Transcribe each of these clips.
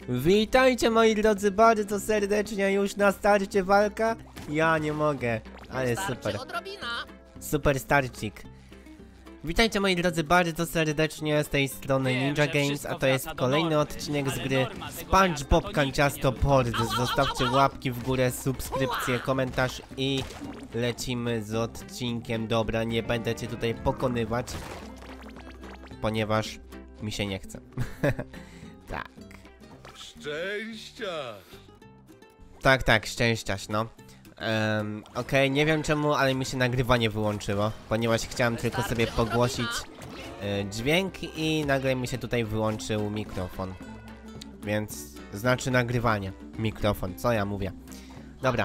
Witajcie moi drodzy bardzo serdecznie, już na starcie walka. Ja nie mogę, ale super. Super starcik. Witajcie moi drodzy bardzo serdecznie, z tej strony Ninja Games, a to jest kolejny odcinek z gry SpongeBob Kanciasto Port. Zostawcie łapki w górę, subskrypcję, komentarz i lecimy z odcinkiem. Dobra, nie będę cię tutaj pokonywać, ponieważ mi się nie chce. Tak. Szczęścia! Tak, szczęściaś, no. Okej, nie wiem czemu, ale mi się nagrywanie wyłączyło, ponieważ chciałem tylko sobie pogłosić dźwięk i nagle mi się tutaj wyłączył mikrofon. Więc znaczy nagrywanie. Mikrofon, co ja mówię. Dobra.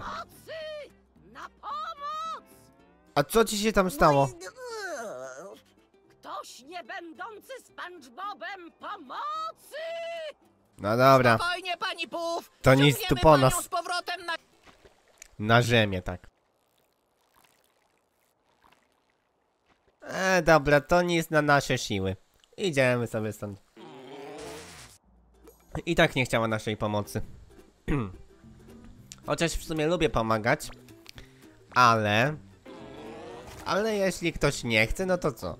A co ci się tam stało? Ktoś nie będący SpongeBobem pomocy! No dobra. Spokojnie, pani Puf! To nic tu po nas. Z powrotem Na ziemię, tak. Dobra, to nic na nasze siły. Idziemy sobie stąd. I tak nie chciała naszej pomocy. Chociaż w sumie lubię pomagać. Ale jeśli ktoś nie chce, no to co?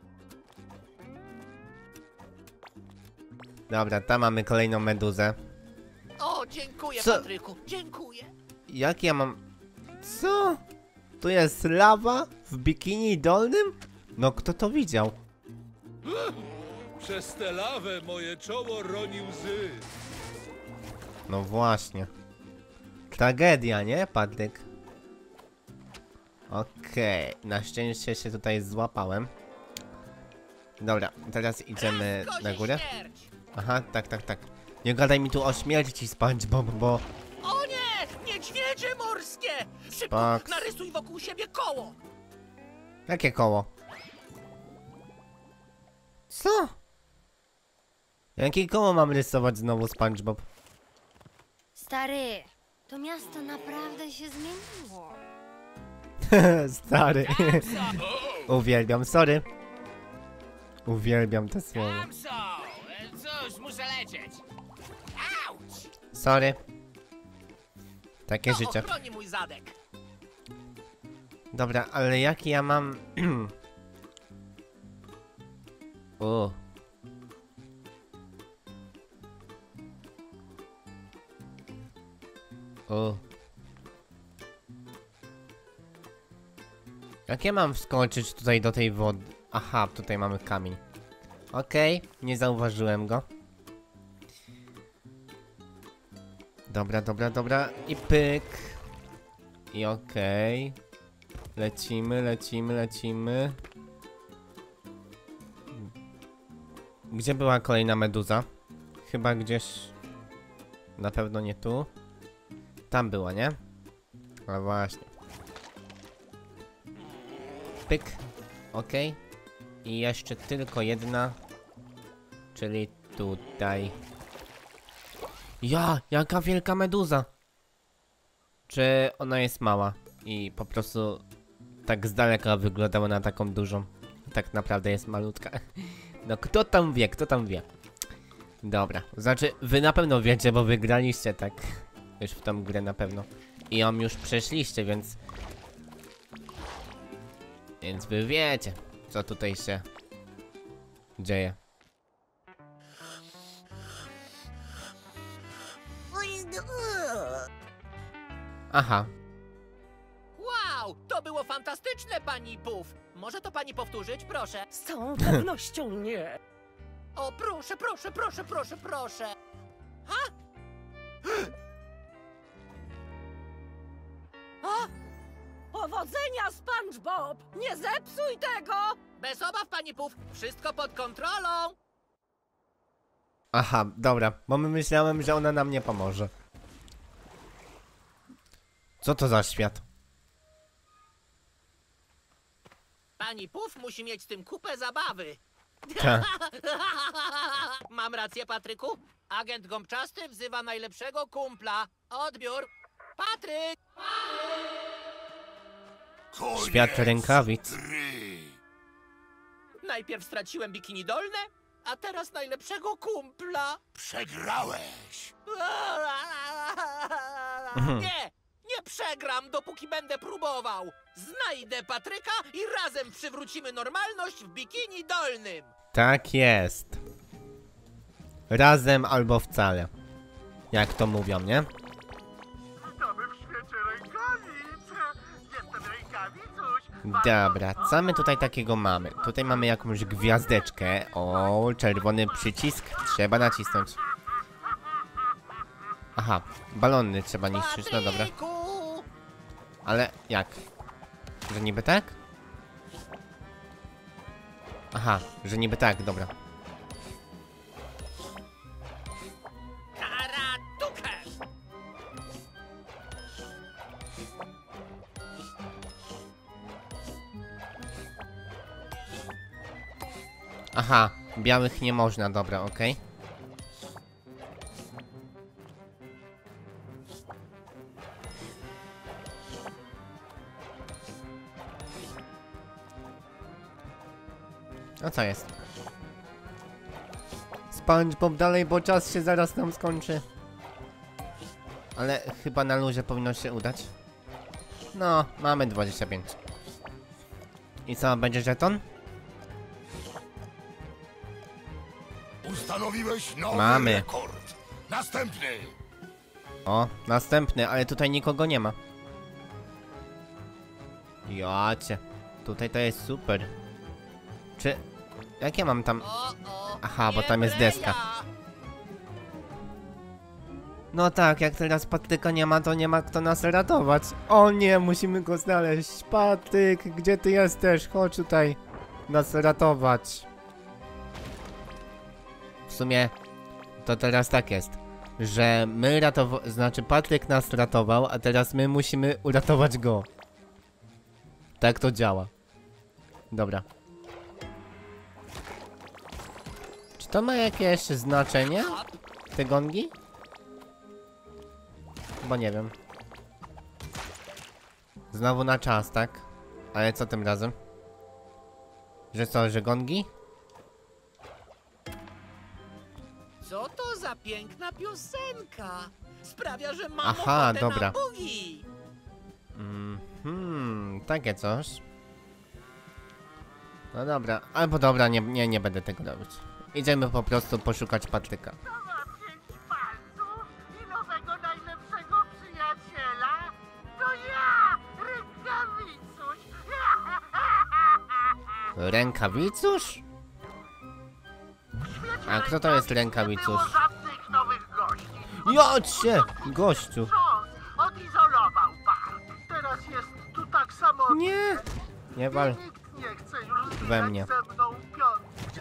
Dobra, tam mamy kolejną meduzę. O, dziękuję, Co? Patryku, dziękuję. Jak ja mam... Co? Tu jest lawa? W bikini dolnym? No kto to widział? Przez tę lawę moje czoło roni łzy. No właśnie. Tragedia, nie, Patryk? Okej, na szczęście się tutaj złapałem. Dobra, teraz idziemy na górę. Śmierć. Aha, tak. Nie gadaj mi tu o śmierci, SpongeBob, bo... O nie! Niedźwiedzie morskie! Szybko, Spok. narysuj wokół siebie koło! Jakie koło? Co? Jakie koło mam rysować znowu, SpongeBob? Stary, to miasto naprawdę się zmieniło. Stary. Uwielbiam, sorry. Uwielbiam te słowa. Tam są! Cóż, muszę lecieć. Auć! Sorry. Takie To życie. ochroni mój zadek. Dobra, ale jaki ja mam... O. O. Jak ja mam wskoczyć tutaj do tej wody? Aha, tutaj mamy kamień. Okej, nie zauważyłem go. Dobra. I pyk. I okej. Lecimy. Gdzie była kolejna meduza? Chyba gdzieś... Na pewno nie tu. Tam była, nie? A właśnie. Pyk. Okej. I jeszcze tylko jedna. Czyli tutaj. Jaka wielka meduza! Czy ona jest mała i po prostu tak z daleka wyglądała na taką dużą? Tak naprawdę jest malutka. No kto tam wie? Dobra, znaczy wy na pewno wiecie, bo wygraliście tak. Już w tą grę na pewno. I ją już przeszliście, więc... Więc wy wiecie, co tutaj się dzieje. Aha. Wow, to było fantastyczne, pani Puf. Może to pani powtórzyć, proszę? Z całą pewnością nie. O, proszę. Ha? A? Powodzenia, SpongeBob! Nie zepsuj tego! Bez obaw, pani Puf, wszystko pod kontrolą. Aha, dobra, bo my myślałem, że ona nam nie pomoże. Co to za świat? Pani Puf musi mieć z tym kupę zabawy. Ta. Mam rację, Patryku? Agent Gąbczasty wzywa najlepszego kumpla. Odbiór. Patryk! Świat rękawic. Najpierw straciłem bikini dolne, a teraz najlepszego kumpla. Przegrałeś! Nie! Nie przegram, dopóki będę próbował! Znajdę Patryka i razem przywrócimy normalność w bikini dolnym! Tak jest. Razem albo wcale. Jak to mówią, nie? Witamy w świecie rękawic! Jestem rękawicuś! Dobra, co my tutaj takiego mamy? Tutaj mamy jakąś gwiazdeczkę. O, czerwony przycisk. Trzeba nacisnąć. Aha, balony trzeba niszczyć, no dobra. Patryku! Ale jak? Że niby tak? Aha, że niby tak, dobra. Karatukę! Aha, białych nie można, dobra, okej. A co jest? SpongeBob dalej, bo czas się zaraz nam skończy. Ale chyba na luzie powinno się udać. No, mamy 25. I co, będzie żeton? Ustanowiłeś nowy Mamy. rekord. Następny! O, następny, ale tutaj nikogo nie ma. Jacie, tutaj to jest super. Czy... Jak ja mam tam... O, Aha, bo nie tam jest byle deska. ja. No tak, jak teraz Patryka nie ma, to nie ma kto nas ratować. O nie, musimy go znaleźć. Patryk, gdzie ty jesteś? Chodź tutaj nas ratować. W sumie to teraz tak jest, że my znaczy Patryk nas ratował, a teraz my musimy uratować go. Tak to działa. Dobra. Czy to ma jakieś znaczenie? Te gongi? Bo nie wiem. Znowu na czas, tak? Ale co tym razem? Że co, że gongi? Co to za piękna piosenka? Sprawia, że mam Aha, ochotę dobra. na bugi. Takie coś. No dobra, albo dobra, nie będę tego robić. Idziemy po prostu poszukać Patryka. To ma 5 palców i nowego najlepszego przyjaciela. To ja, rękawicuś! Rękawicusz? A kto to jest rękawicusz? Nie było żadnych nowych gości. Jodź się, gościu. Ksiądz odizolował park. Teraz jest tu tak samo. Nie. Nie wal. Nikt nie chce już We zbierać mnie. ze mną piątki.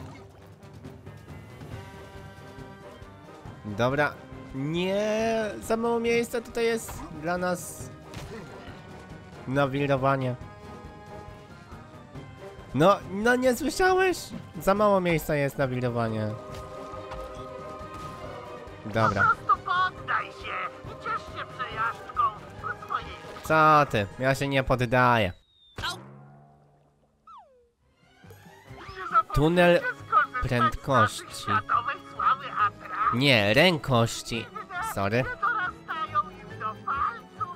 Dobra. Nie, za mało miejsca tutaj jest dla nas. Nawirowanie. No nie słyszałeś? Za mało miejsca jest na wirowanie. Dobra. Po prostu poddaj się i ciesz się przejażdżką po swojej. Co ty? Ja się nie poddaję. Nie zapomnijcie Tunel skorzystać z prędkości. naszych światowej sławy atrakcji. Nie, rękości. Sorry. Nie dorastają im do palców.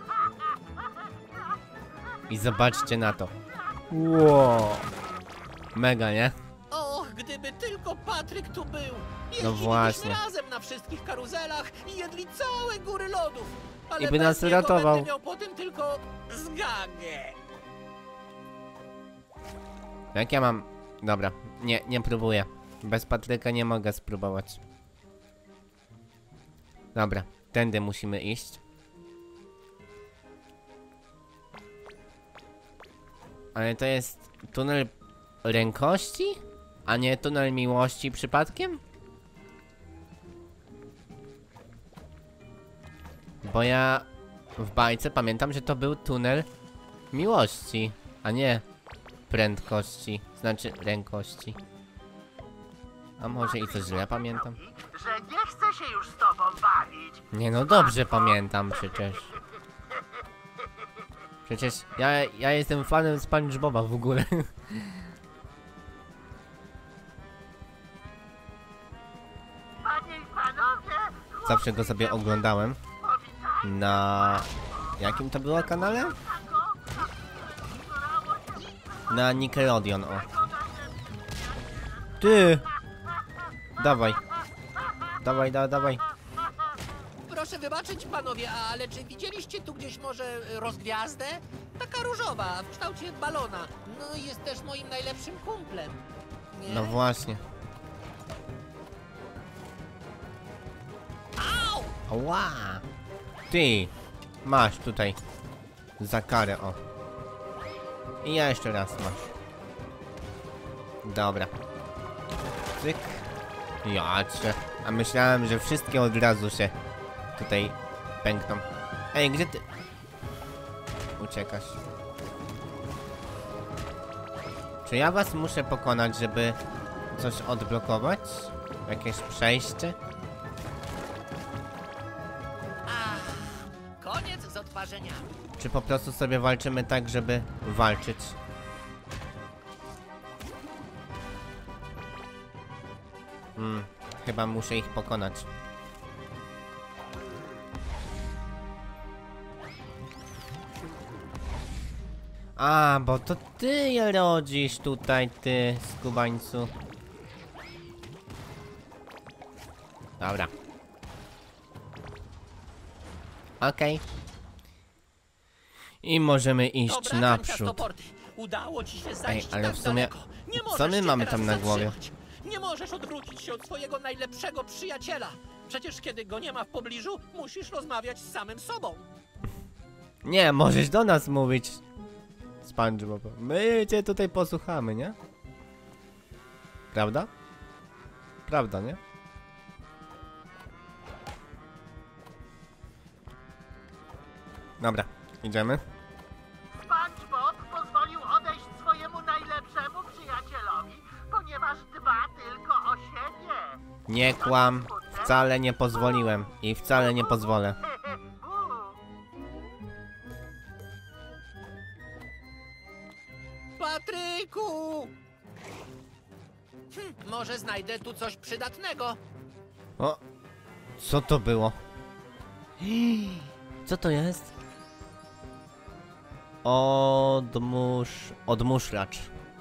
I zobaczcie na to. Wow. Mega, nie? Och, gdyby tylko Patryk tu był! No właśnie. razem na wszystkich karuzelach i jedli całe góry lodów! Ale I by nas bez niego ratował. będę miał potem tylko zgagę! Jak ja mam... Dobra, nie próbuję. Bez Patryka nie mogę spróbować. Dobra, tędy musimy iść. Ale to jest tunel rękości? A nie tunel miłości przypadkiem? Bo ja w bajce pamiętam, że to był tunel miłości, a nie prędkości, znaczy rękości. A może i coś źle pamiętam? Że nie chce się już z tobą bawić. Nie no, dobrze pamiętam przecież. Przecież ja jestem fanem SpongeBoba w ogóle. Zawsze go sobie oglądałem. Na... jakim to było kanale? Na Nickelodeon, o. Ty! Dawaj. Dawaj, dawaj. Proszę wybaczyć, panowie, ale czy widzieliście tu gdzieś może rozgwiazdę? Taka różowa, w kształcie balona. No i jest też moim najlepszym kumplem. Nie? No właśnie. Au! Ła! Ty! Masz tutaj. Za karę, o. I ja jeszcze raz masz. Dobra. Cyk. Jacie. A myślałem, że wszystkie od razu się tutaj pękną. Ej, gdzie ty? Uciekasz. Czy ja was muszę pokonać, żeby coś odblokować? Jakieś przejście? Koniec z odtwarzeniami. Czy po prostu sobie walczymy tak, żeby walczyć? Chyba muszę ich pokonać. A, bo to ty je rodzisz tutaj, ty, skubańcu. Dobra. Okej. I możemy iść Dobra, naprzód. ciastoporty. Udało ci się zajść ale tak w sumie, daleko. Nie co możesz my się mamy teraz tam na głowie? zatrzymać. Nie możesz odwrócić się od swojego najlepszego przyjaciela. Przecież kiedy go nie ma w pobliżu, musisz rozmawiać z samym sobą. Nie, możesz do nas mówić. SpongeBob. My cię tutaj posłuchamy, nie? Prawda? Prawda, nie? Dobra, idziemy. SpongeBob pozwolił odejść swojemu najlepszemu przyjacielowi, ponieważ dba tylko o siebie. Nie kłam. Wcale nie pozwoliłem. I wcale nie pozwolę. Patryku! Może znajdę tu coś przydatnego. O! Co to było? Co to jest? Odmuszlacz.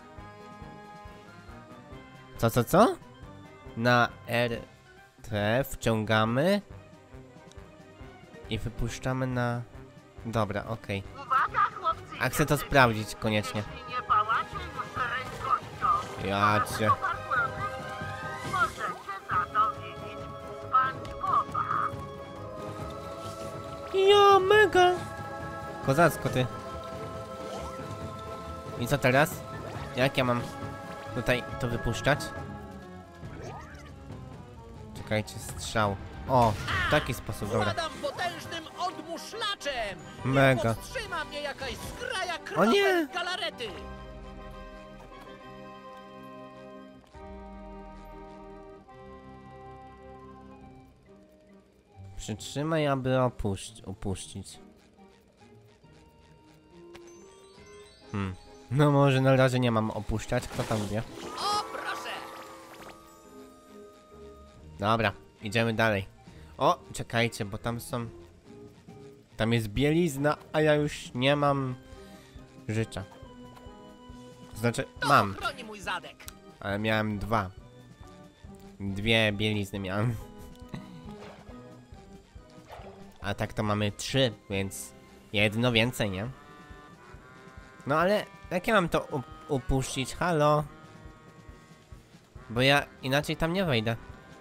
Co? Na RT wciągamy i wypuszczamy na... Dobra, okej. Uwaga, chłopcy! A chcę to sprawdzić koniecznie. Jeśli nie pałacie już rękością, Ja bardzo cię. parkurowy, możecie zadowiedzić SpongeBoba. Ja, mega! Kozacko, ty. I co teraz? Jak ja mam tutaj to wypuszczać? Czekajcie, strzał. O, w taki sposób, dobra. Władam potężnym odmuszlaczem! Mega. Nie powstrzyma mnie jakaś zgraja O nie! krowek galarety! Przytrzymaj, aby upuścić. No może na razie nie mam opuszczać, kto tam wie. O, proszę! Dobra, idziemy dalej. O, czekajcie, bo tam są... Tam jest bielizna, a ja już nie mam życia. Znaczy, To mam, chroni mój zadek. ale miałem dwa. Dwie bielizny miałem. A tak to mamy 3, więc jedno więcej, nie? No ale jak ja mam to upuścić? Halo? Bo ja inaczej tam nie wejdę.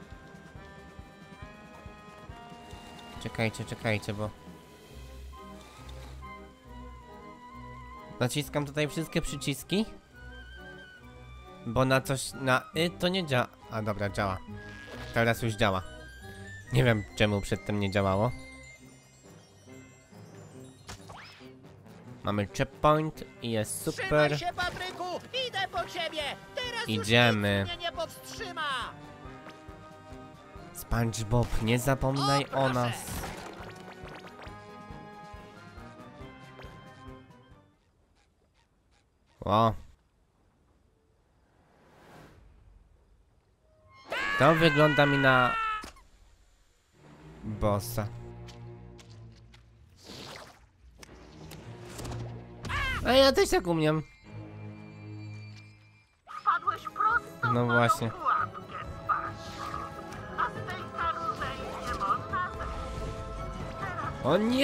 Czekajcie, bo... Naciskam tutaj wszystkie przyciski. Bo na coś, na to nie działa. A dobra, działa. Teraz już działa. Nie wiem czemu przedtem nie działało. Mamy checkpoint i jest super. Trzymaj się, Patryku! Idę po ciebie! Teraz Idziemy. już nic mnie nie powstrzyma! SpongeBob, nie zapominaj O, o proszę. nas. O. To wygląda mi na bossa. A ja też tak umiem. Wpadłeś prosto No w moją właśnie. pułapkę, SpongeBob. A z tej karuzeli nie można zejść. Teraz O nie!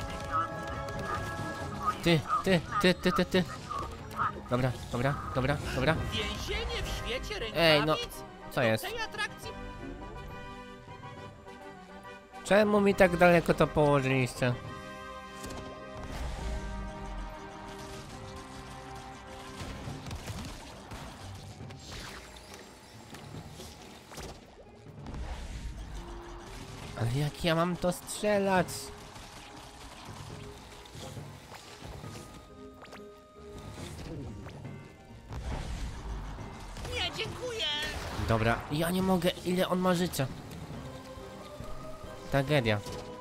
Ty. Dobra. Więzienie w świecie rękawic? Ej, no, co jest? Tej atrakcji Czemu mi tak daleko to położyliście? Ale jak ja mam to strzelać? nie, dziękuję. Dobra, ja nie mogę. Ile on ma życia? Tragedia.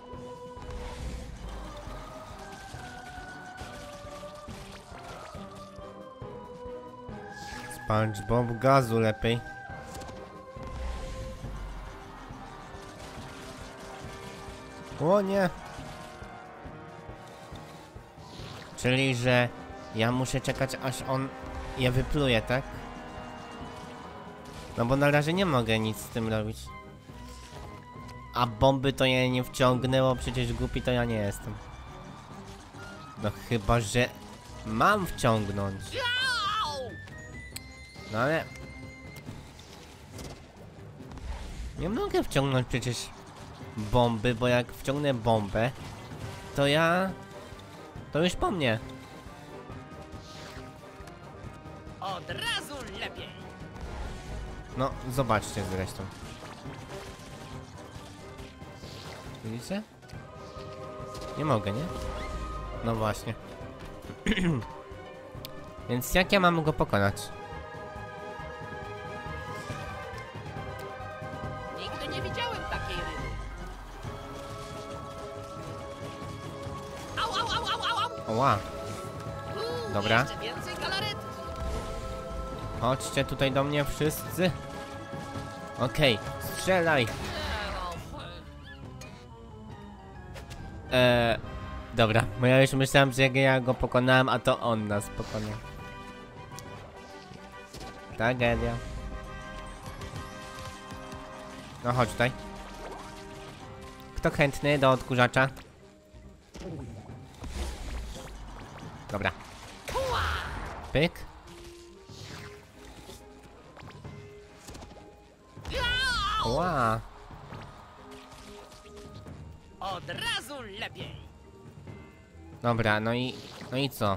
SpongeBob, gazu lepiej. O nie. Czyli, że ja muszę czekać, aż on je wypluje, tak? No bo na razie nie mogę nic z tym robić. A bomby to je nie wciągnęło, przecież głupi to ja nie jestem. No chyba, że mam wciągnąć. No ale... Nie mogę wciągnąć przecież bomby, bo jak wciągnę bombę, to ja... To już po mnie. Od razu lepiej. No, zobaczcie zresztą. Widzicie? Nie mogę, nie? No właśnie. Więc jak ja mam go pokonać? Nigdy nie widziałem takiej ryby. Au. Oła, Dobra. Jeszcze więcej galaretki. chodźcie tutaj do mnie wszyscy. Okej, strzelaj. Dobra, bo ja już myślałem, że jak ja go pokonałem, a to on nas pokonał. Tragedia. No chodź tutaj. Kto chętny do odkurzacza? Dobra. Pyk. Ła. Od razu lepiej. Dobra, no i co?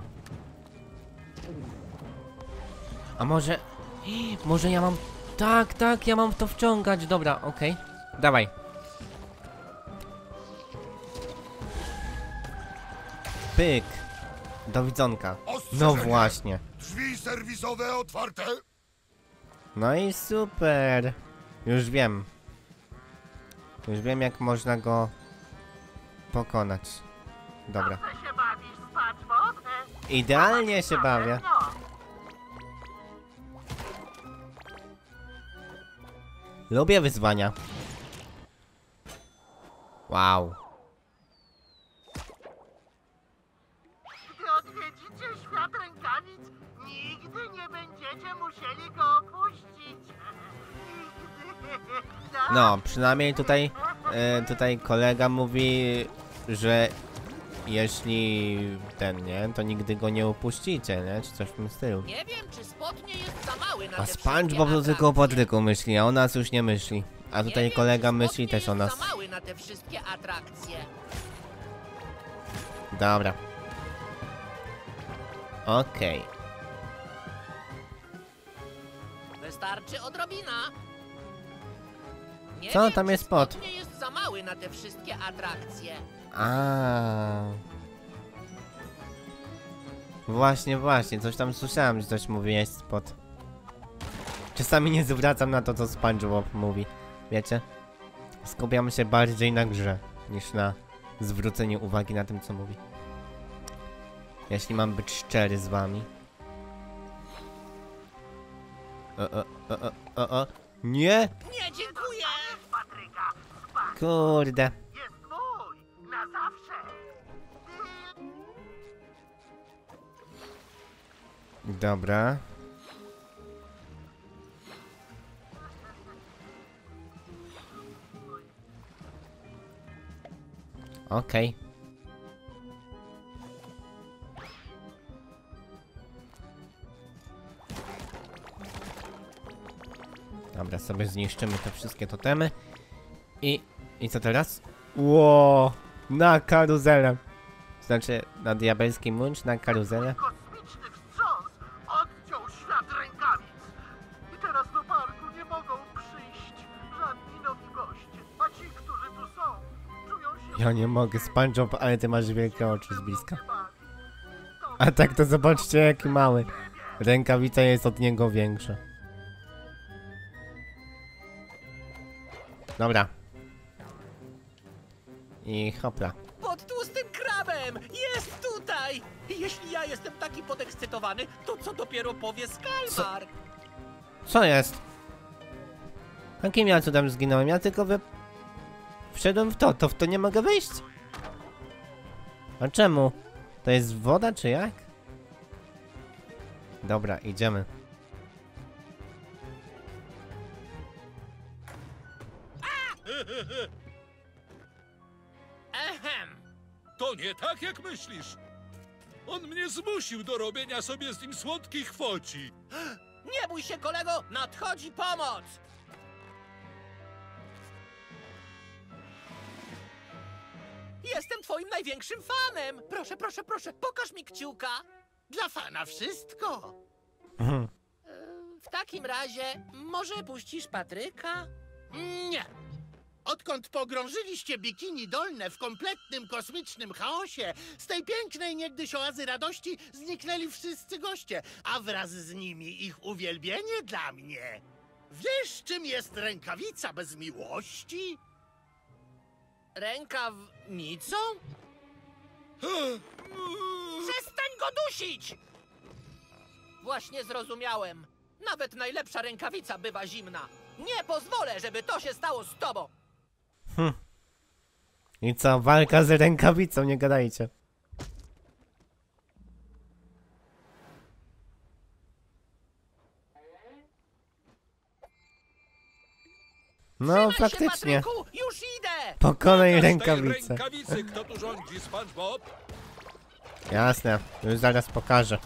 A może... Może ja mam... Tak, ja mam w to wciągać. Dobra, okej. Dawaj. Pyk. Do widzonka. No Ostrzeżenie. właśnie. Drzwi serwisowe otwarte. No i super. Już wiem. Już wiem, jak można go pokonać. Dobra. Dobrze się bawisz, SpongeBob? Idealnie się bawię. No. Lubię wyzwania. Wow. Gdy odwiedzicie świat rękawic, nigdy nie będziecie musieli go opuścić. Nigdy. No, przynajmniej tutaj kolega mówi, że jeśli nie, to nigdy go nie upuścicie, nie? Czy coś w tym stylu. Nie wiem, czy spot nie jest za mały na A te SpongeBob to wszystkie tylko o atrakcje. Patryku myśli, a o nas już nie myśli. A Nie tutaj wiem, kolega czy spot myśli nie też o jest nas. za mały na te wszystkie atrakcje. Dobra. Okej. Wystarczy odrobina. Nie Co wiem, tam czy jest spot? spot nie jest za mały na te wszystkie atrakcje. A. Właśnie, coś tam słyszałem, że coś mówiłeś spot. Czasami nie zwracam na to, co SpongeBob mówi. Wiecie? Skupiam się bardziej na grze, niż na zwróceniu uwagi na tym, co mówi. Jeśli mam być szczery z wami. Nie! Nie, dziękuję. Patryka, Kurde. Dobra. Okej. Dobra, sobie zniszczymy te wszystkie totemy. I co teraz? Ło, na karuzelę. Znaczy, na diabelski munch, na karuzelę. Kosmiczny wstrząs odciął świat rękawic. I teraz do parku nie mogą przyjść żadni nowi goście. A ci, którzy tu są, czują się... Ja nie mogę, SpongeBob, ale ty masz wielkie oczy z bliska. To A tak to zobaczcie, jaki mały. Rękawica jest od niego większa. Dobra. I hopla. Pod tłustym krabem! Jest tutaj! Jeśli ja jestem taki podekscytowany, to co dopiero powie Skalmar? Co jest? Jakim ja cudem zginąłem? Ja tylko wszedłem w to w to nie mogę wyjść. A czemu? To jest woda, czy jak? Dobra, idziemy. Ehem! To nie tak, jak myślisz. On mnie zmusił do robienia sobie z nim słodkich foci. Nie bój się, kolego! Nadchodzi pomoc! Jestem twoim największym fanem! Proszę, proszę, proszę, pokaż mi kciuka! Dla fana wszystko! W takim razie, może puścisz Patryka? Nie. Odkąd pogrążyliście bikini dolne w kompletnym kosmicznym chaosie, z tej pięknej niegdyś oazy radości zniknęli wszyscy goście, a wraz z nimi ich uwielbienie dla mnie. Wiesz, czym jest rękawica bez miłości? Rękawnicą? Przestań go dusić! Właśnie zrozumiałem. Nawet najlepsza rękawica bywa zimna. Nie pozwolę, żeby to się stało z tobą! I co? Walka z rękawicą, nie gadajcie. No, Trzymaj się, faktycznie. Patryku! Już idę! Pokonaj Pokaż tej rękawicę. rękawicy, kto tu rządzi, SpongeBob. Jasne, już zaraz pokażę.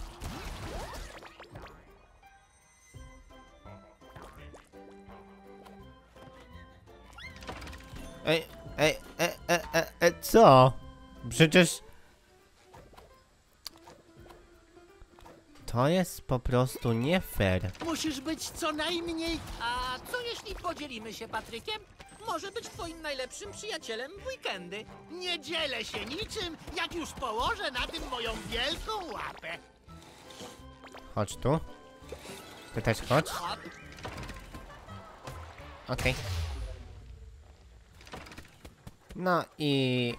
Co? Przecież... To jest po prostu nie fair. Musisz być co najmniej... A co jeśli podzielimy się Patrykiem? Może być twoim najlepszym przyjacielem w weekendy. Nie dzielę się niczym, jak już położę na tym moją wielką łapę. Chodź tu. Ty też chodź. Okej. No i...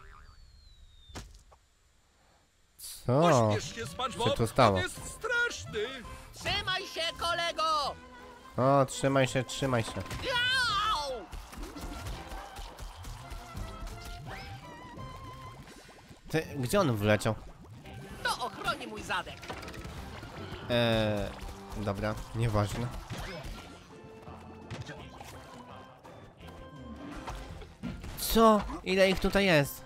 Co? Pośpiesz się, SpongeBob. Co tu stało? On jest straszny. Trzymaj się, kolego! O, trzymaj się, trzymaj się. Au! Ty, gdzie on wleciał? To ochroni mój zadek. Dobra, nieważne. Co? Ile ich tutaj jest?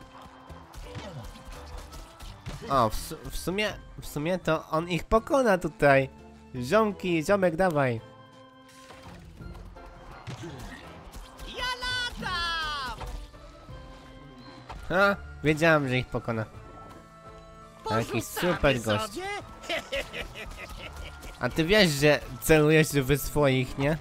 O, w sumie to on ich pokona tutaj. Ziomki, ziomek, dawaj. Ja latam! Ha, wiedziałem, że ich pokona. Taki Porzucamy super gość. sobie? A ty wiesz, że celujesz w swoich, nie?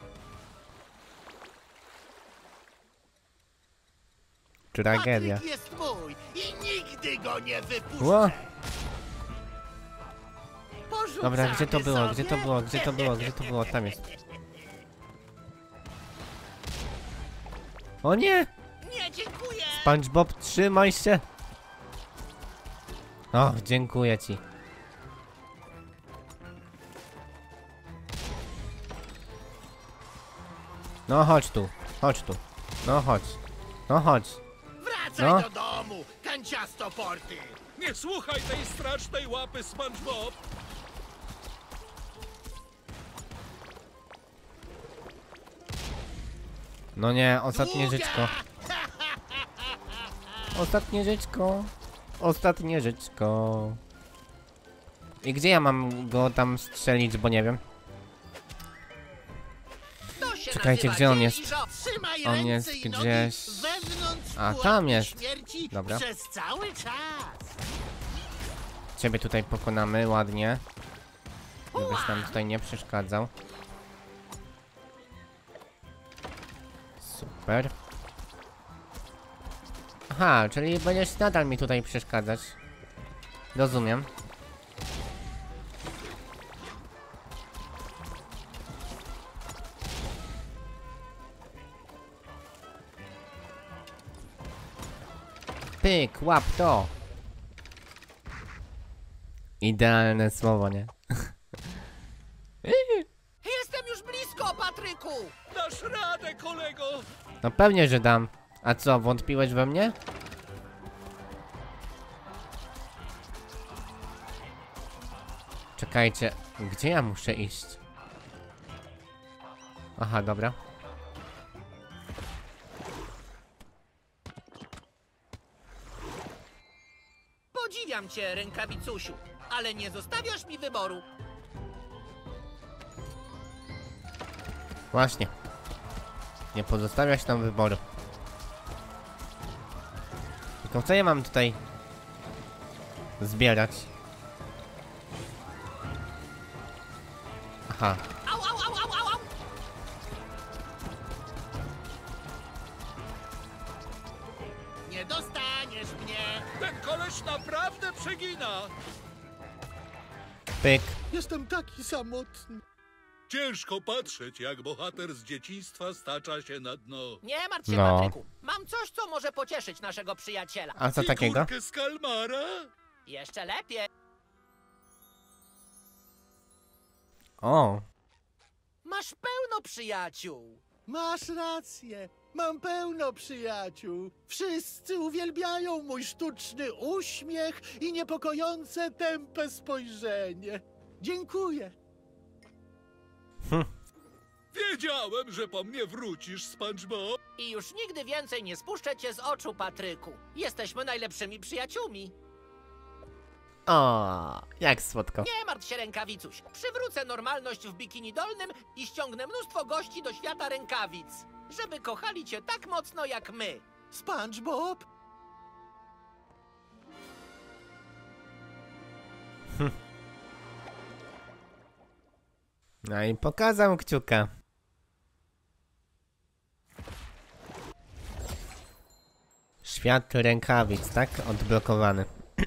Tragedia. Patryk jest mój i nigdy go nie wypuszczę. Ło. Porzucamy Dobra, gdzie to było? sobie? Gdzie to było? Gdzie to było? Gdzie to było? Tam jest. O nie! Nie, dziękuję! SpongeBob, trzymaj się! O, dziękuję ci. No chodź tu, chodź tu. No chodź. No chodź. Wracaj No. do domu, kanciasto porty. Nie słuchaj tej strasznej łapy, SpongeBob. No nie, ostatnie Długa! życzko. Ostatnie życzko. Ostatnie życzko. I gdzie ja mam go tam strzelić, bo nie wiem. To się Czekajcie, nazywa gdzie on dziel jest? i rząd. Trzymaj On ręce jest i nogi gdzieś- wewnątrz A, pułapki tam jest. śmierci Dobra. przez cały czas. Ciebie tutaj pokonamy ładnie. Żebyś nam tutaj nie przeszkadzał. Super. Aha, czyli będziesz nadal mi tutaj przeszkadzać. Rozumiem. Pyk, łap to! Idealne słowo, nie? Jestem już blisko, Patryku! Dasz radę, kolego! No pewnie, że dam. A co, wątpiłeś we mnie? Czekajcie, gdzie ja muszę iść? Aha, dobra. Podziwiam cię, rękawicusiu, ale nie zostawiasz mi wyboru. Właśnie. Nie pozostawiać nam wyboru. Tylko co ja mam tutaj zbierać? Aha. Au, au, au, au, au, au! Nie dostaniesz mnie. Ten koleś naprawdę przegina! Pyk. Jestem taki samotny. Ciężko patrzeć, jak bohater z dzieciństwa stacza się na dno. Nie martw się, No. Patryku. Mam coś, co może pocieszyć naszego przyjaciela. A co takiego? Figurkę z kalmara? Jeszcze lepiej. O. Masz pełno przyjaciół. Masz rację. Mam pełno przyjaciół. Wszyscy uwielbiają mój sztuczny uśmiech i niepokojące tępe spojrzenie. Dziękuję. Wiedziałem, że po mnie wrócisz, SpongeBob. I już nigdy więcej nie spuszczę cię z oczu, Patryku. Jesteśmy najlepszymi przyjaciółmi. O, jak słodko. Nie martw się, rękawicuś. Przywrócę normalność w bikini dolnym i ściągnę mnóstwo gości do świata rękawic, żeby kochali cię tak mocno jak my. SpongeBob? No i pokazał kciuka. Świat rękawic, tak? Odblokowany.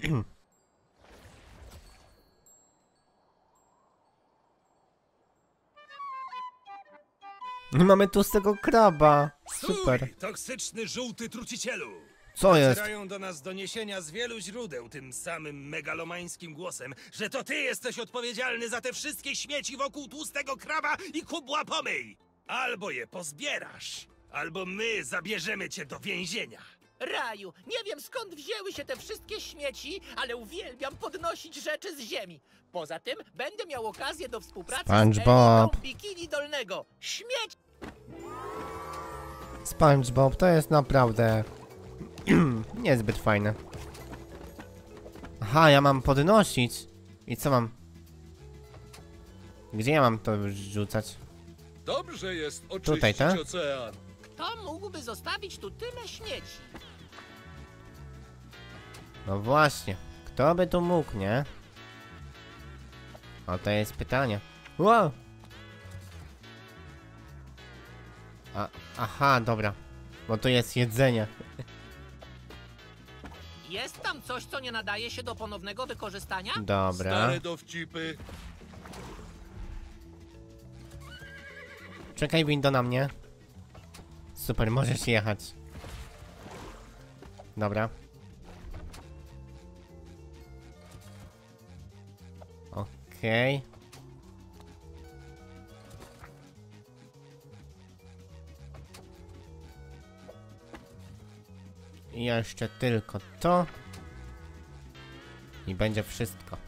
Mamy tłustego kraba. Super. Stój, toksyczny żółty trucicielu! Co jest? Docierają do nas doniesienia z wielu źródeł tym samym megalomańskim głosem, że to ty jesteś odpowiedzialny za te wszystkie śmieci wokół tłustego kraba i kubła pomyj! Albo je pozbierasz, albo my zabierzemy cię do więzienia. Raju, nie wiem skąd wzięły się te wszystkie śmieci, ale uwielbiam podnosić rzeczy z ziemi. Poza tym będę miał okazję do współpracy SpongeBob. z elitą bikini dolnego. Śmieć! SpongeBob to jest naprawdę niezbyt fajne. Aha, ja mam podnosić. I co mam? Gdzie ja mam to rzucać? Dobrze jest oczyścić Tutaj, tak? ocean. Kto mógłby zostawić tu tyle śmieci? No właśnie. Kto by tu mógł, nie? O, to jest pytanie. Wow! Aha, dobra. Bo to jest jedzenie. Jest tam coś, co nie nadaje się do ponownego wykorzystania? Dobra. Stare dowcipy. Czekaj, window na mnie. Super, możesz jechać. Dobra. Okej. I jeszcze tylko to. I będzie wszystko.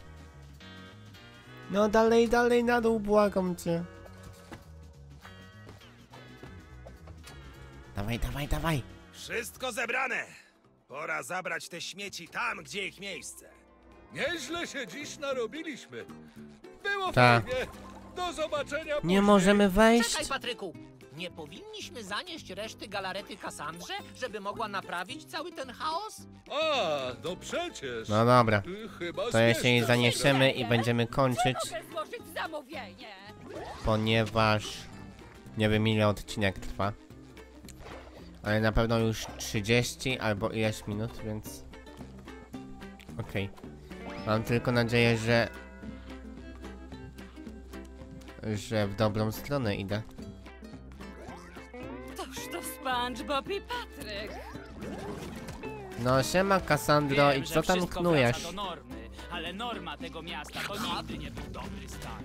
No dalej, dalej na dół, błagam cię. Dawaj, dawaj, dawaj. Wszystko zebrane. Pora zabrać te śmieci tam, gdzie ich miejsce. Nieźle się dziś narobiliśmy. Było Ta. fajnie. Do zobaczenia Nie później. możemy wejść? Czekaj, Patryku! Nie powinniśmy zanieść reszty galarety Kassandrze, żeby mogła naprawić cały ten chaos? A, no przecież. No dobra. Chyba To jeśli zmieszczę zaniesiemy i będziemy kończyć, Mogę złożyć zamówienie. ponieważ nie wiem ile odcinek trwa. Ale na pewno już 30 albo ileś minut, więc... Okej. Mam tylko nadzieję, że w dobrą stronę idę. Toż to SpongeBob i Patryk. No siema Cassandro, i co tam knujesz? Do normy, ale norma tego miasta to nigdy nie był dobry stan.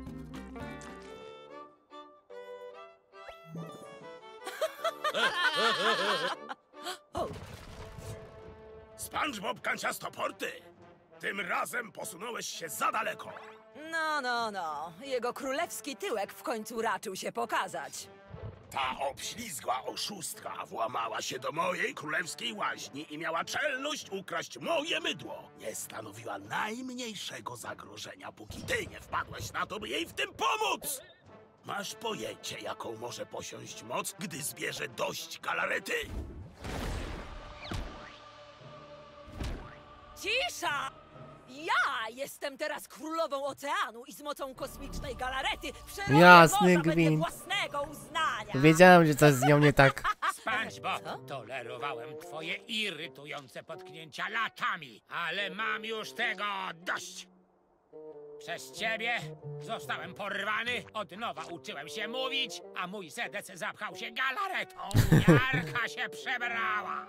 SpongeBob Kanciastoporty! Tym razem posunąłeś się za daleko. No. Jego królewski tyłek w końcu raczył się pokazać. Ta obślizgła oszustka włamała się do mojej królewskiej łaźni i miała czelność ukraść moje mydło. Nie stanowiła najmniejszego zagrożenia, póki ty nie wpadłeś na to, by jej w tym pomóc! Masz pojęcie, jaką może posiąść moc, gdy zbierze dość galarety? Cisza! Ja jestem teraz królową oceanu i z mocą kosmicznej galarety wszelkie Jasny morza wedle gwint. własnego uznania. Wiedziałem, że coś z nią nie tak. SpongeBob, tolerowałem twoje irytujące potknięcia latami, ale mam już tego dość. Przez ciebie zostałem porwany, od nowa uczyłem się mówić, a mój sedec zapchał się galaretą. Jarka się przebrała.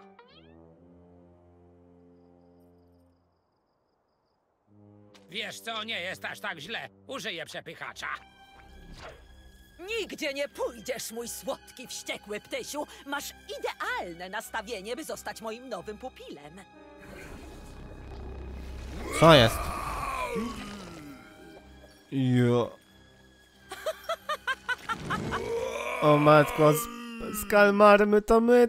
Wiesz co, nie jest aż tak źle. Użyję przepychacza. Nigdzie nie pójdziesz, mój słodki, wściekły ptysiu. Masz idealne nastawienie, by zostać moim nowym pupilem. Co jest? Jo. O matko, skalmarmy, to my.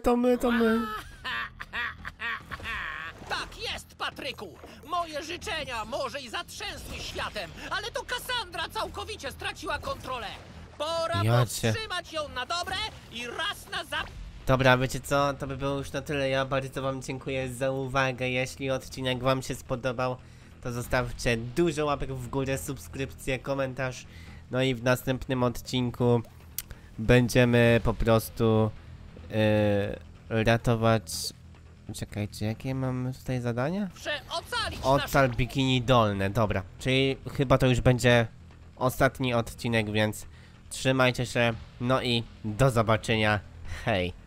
Tak jest, Patryku! Moje życzenia może i zatrzęsły światem, ale to Kassandra całkowicie straciła kontrolę. Pora Ja cię. powstrzymać ją na dobre i raz na zawsze. Dobra, wiecie co? To by było już na tyle. Ja bardzo wam dziękuję za uwagę. Jeśli odcinek wam się spodobał, to zostawcie dużo łapek w górę, subskrypcję, komentarz. No i w następnym odcinku będziemy po prostu ratować... Czekajcie, jakie mamy tutaj zadania? Ocalić Ocal bikini dolne, dobra. Czyli chyba to już będzie ostatni odcinek, więc trzymajcie się. No i do zobaczenia. Hej.